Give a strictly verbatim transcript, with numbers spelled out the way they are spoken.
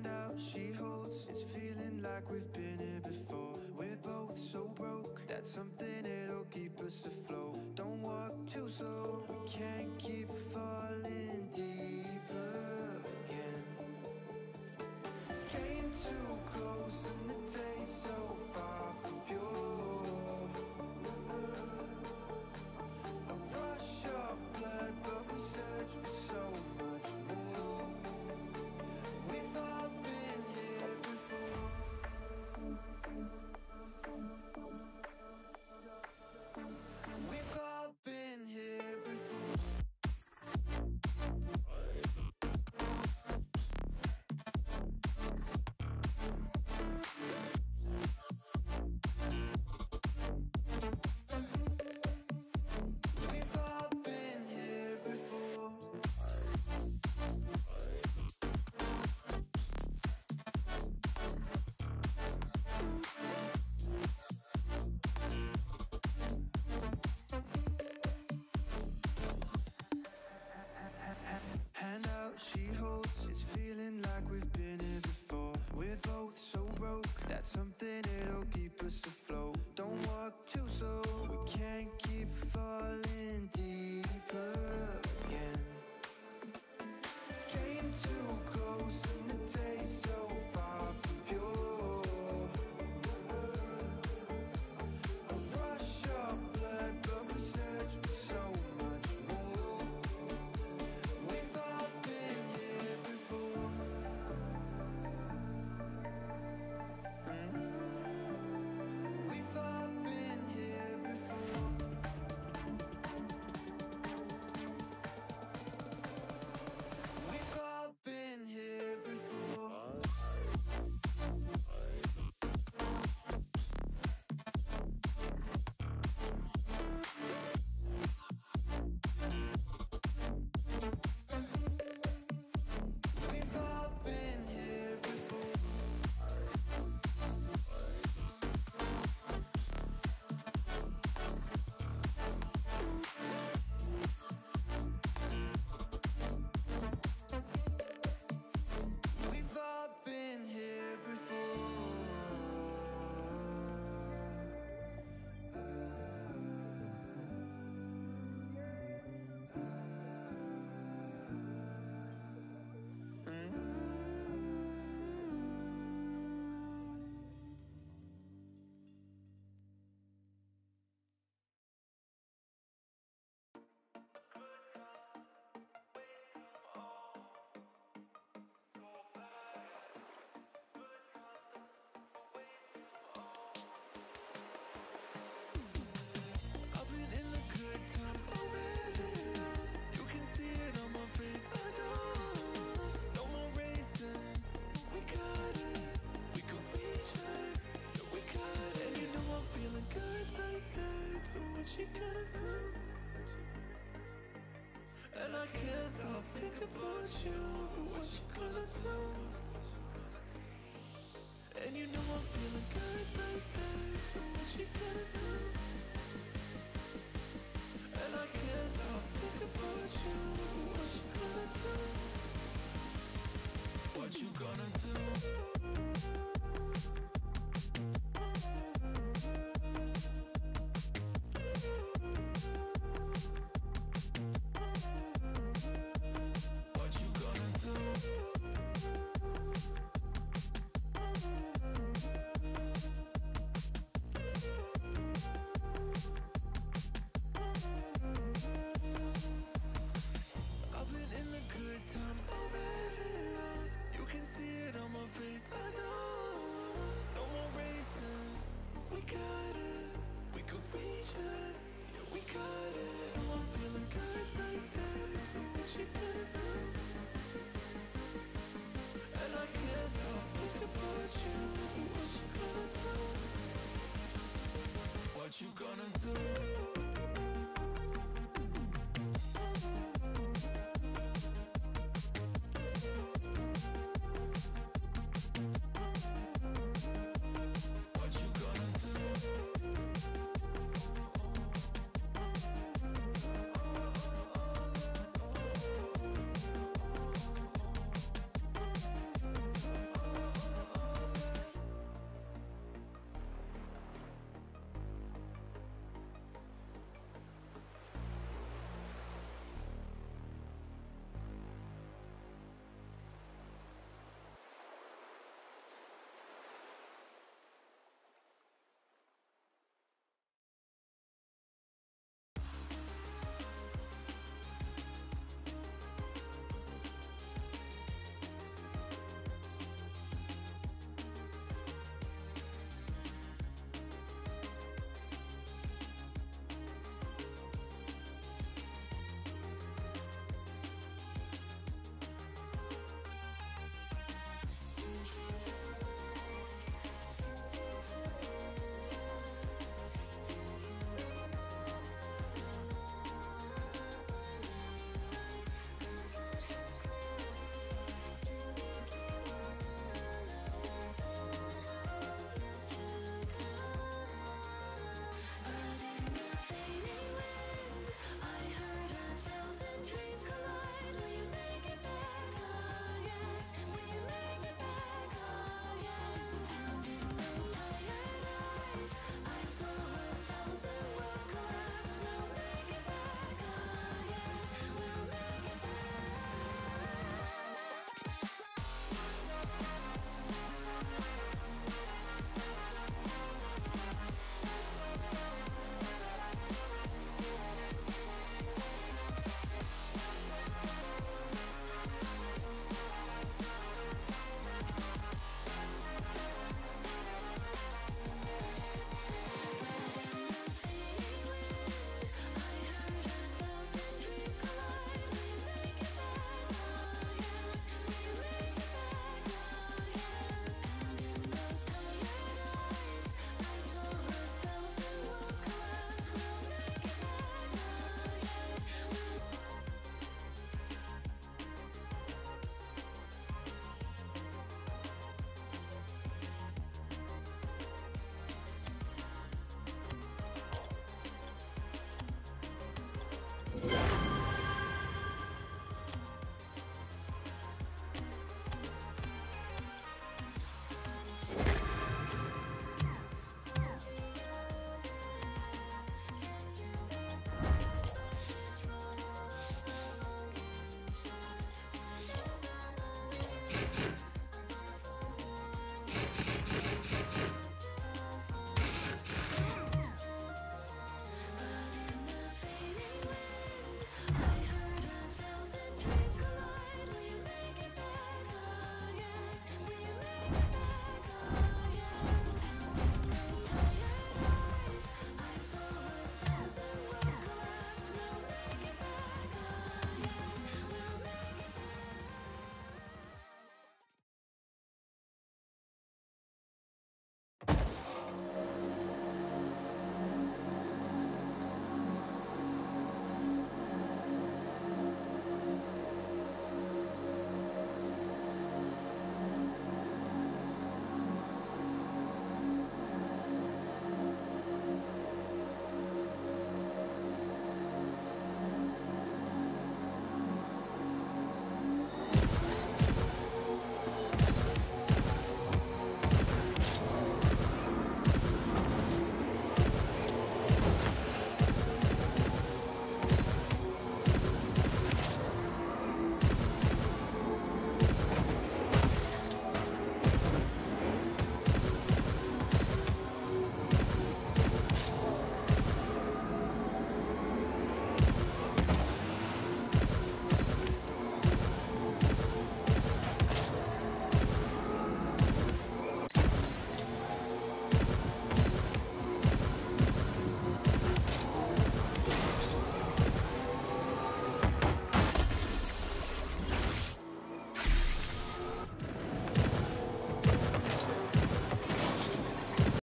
Hand out, she holds. It's feeling like we've been here before. We're both so broke. That's something that'll keep us afloat. Don't walk too slow. We can't keep falling deeper again. Came too close and the taste so far from pure. A rush of blood, but we search for so much more. We've all been here before. We've all been here before. Hand out, she holds. It's feeling like we've been here before. We're both so broke. That's something that'll keep us afloat. Don't walk too slow. We can't keep falling deeper again. Came too close and the taste so far from pure. A rush of blood, but we search for so much more. We've all been here before. We've all been here before. We've all been here before. We've all been here before. We've all been here I've been in the good times already. You can see it on my face. I know. No more racing. We got it. We can reach it. Yeah, we got it. And you know I'm feeling good like that. So what you gonna do? And I can't stop thinking about you. But what you gonna do? And you know I'm feeling good like that. So what you gonna do?